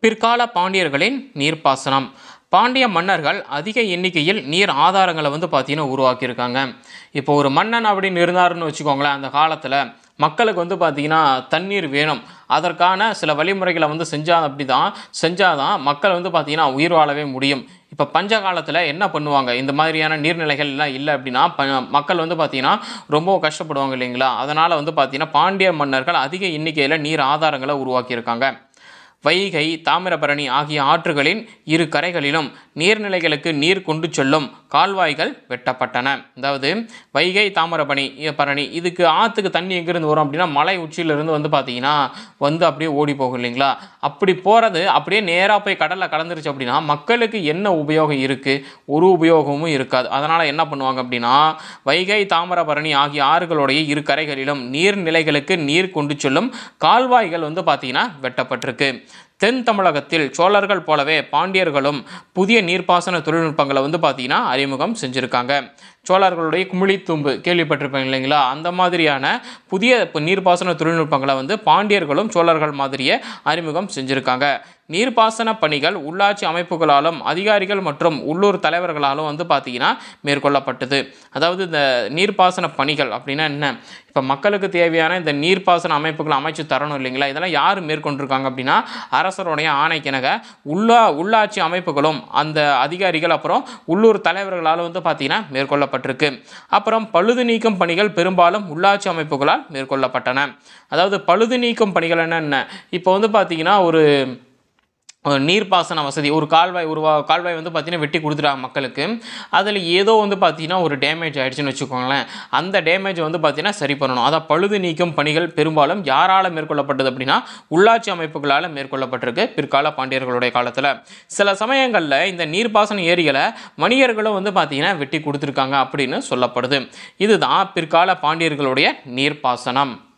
பிற்கால பாண்டியர்களின் நீர்ப்பாசனம். பாண்டிய மன்னர்கள் அதிக எண்ணிக்கையில் நீர் ஆதாரங்களை பார்த்தீங்கன்னா உருவாக்கியிருக்காங்க. இப்போ ஒரு மன்னன் அப்படின்னு இருந்தாருன்னு வச்சுக்கோங்களேன், அந்த காலத்தில் மக்களுக்கு பார்த்தீங்கன்னா தண்ணீர் வேணும். அதற்கான சில வழிமுறைகளை செஞ்சாதான் மக்கள் பார்த்தீங்கன்னா உயிர் வாழவே முடியும். இப்போ பஞ்ச காலத்தில் என்ன பண்ணுவாங்க, இந்த மாதிரியான நீர்நிலைகள் எல்லாம் இல்லை அப்படின்னா மக்கள் பார்த்தீங்கன்னா ரொம்ப கஷ்டப்படுவாங்க இல்லைங்களா. அதனால் பார்த்தீங்கன்னா பாண்டிய மன்னர்கள் அதிக எண்ணிக்கையில் நீர் ஆதாரங்களை உருவாக்கியிருக்காங்க. வைகை, தாமிரபரணி ஆகிய ஆற்றுகளின் இரு கரைகளிலும் நீர்நிலைகளுக்கு நீர் கொண்டு செல்லும் கால்வாய்கள் வெட்டப்பட்டன. அதாவது வைகை, பரணி இதுக்கு ஆற்றுக்கு தண்ணி எங்கேருந்து வரும் அப்படின்னா மலை உச்சியிலிருந்து பார்த்தீங்கன்னா அப்படியே ஓடி போகும் இல்லைங்களா. அப்படி போகிறது அப்படியே நேராக போய் கடலில் கலந்துருச்சு அப்படின்னா மக்களுக்கு என்ன உபயோகம் இருக்குது? ஒரு உபயோகமும் இருக்காது. அதனால் என்ன பண்ணுவாங்க அப்படின்னா வைகை, தாமிரபரணி ஆகிய ஆறுகளுடைய இரு கரைகளிலும் நீர்நிலைகளுக்கு நீர் கொண்டு செல்லும் கால்வாய்கள் பார்த்தீங்கன்னா வெட்டப்பட்டிருக்கு. தென் தமிழகத்தில் சோழர்கள் போலவே பாண்டியர்களும் புதிய நீர்ப்பாசன தொழில்நுட்பங்களை பார்த்தீங்கன்னா அறிமுகம் செஞ்சுருக்காங்க. சோழர்களுடைய குமிழித்தூம்பு கேள்விப்பட்டிருப்பாங்க இல்லைங்களா. அந்த மாதிரியான புதிய நீர்ப்பாசன தொழில்நுட்பங்களை பாண்டியர்களும் சோழர்கள் மாதிரியே அறிமுகம் செஞ்சுருக்காங்க. நீர்ப்பாசன பணிகள் உள்ளாட்சி அமைப்புகளாலும் அதிகாரிகள் மற்றும் உள்ளூர் தலைவர்களாலும் பார்த்தீங்கன்னா மேற்கொள்ளப்பட்டது. அதாவது இந்த நீர்ப்பாசன பணிகள் அப்படின்னா என்ன, இப்போ மக்களுக்கு தேவையான இந்த நீர்ப்பாசன அமைப்புகளை அமைச்சு தரணும் இல்லைங்களா. இதெல்லாம் யார் மேற்கொண்டிருக்காங்க அப்படின்னா அரசருடைய ஆணைக்கிணங்க உள்ளாட்சி அமைப்புகளும் அந்த அதிகாரிகள் அப்புறம் உள்ளூர் தலைவர்களால் பார்த்தீங்கன்னா மேற்கொள்ளப்பட்டிருக்கு. அப்புறம் பழுது நீக்கும் பணிகள் பெரும்பாலும் உள்ளாட்சி அமைப்புகளால் மேற்கொள்ளப்பட்டன. அதாவது பழுது நீக்கும் பணிகள் என்ன, இப்போ பார்த்தீங்கன்னா ஒரு நீர்ப்பாசன வசதி, ஒரு கால்வாய் பார்த்தீங்கன்னா வெட்டி கொடுத்துட்டாங்க மக்களுக்கு. அதில் ஏதோ பார்த்தீங்கன்னா ஒரு டேமேஜ் ஆகிடுச்சுன்னு வச்சுக்கோங்களேன். அந்த டேமேஜ் பார்த்தீங்கன்னா சரி பண்ணணும். அதான் பழுது நீக்கும் பணிகள் பெரும்பாலும் யாரால் மேற்கொள்ளப்பட்டது அப்படின்னா உள்ளாட்சி அமைப்புகளால் மேற்கொள்ளப்பட்டிருக்கு பிற்கால பாண்டியர்களுடைய காலத்தில். சில சமயங்களில் இந்த நீர்ப்பாசன ஏரிகளை வணிகர்களும் பார்த்தீங்கன்னா வெட்டி கொடுத்துருக்காங்க அப்படின்னு சொல்லப்படுது. இதுதான் பிற்கால பாண்டியர்களுடைய நீர்ப்பாசனம்.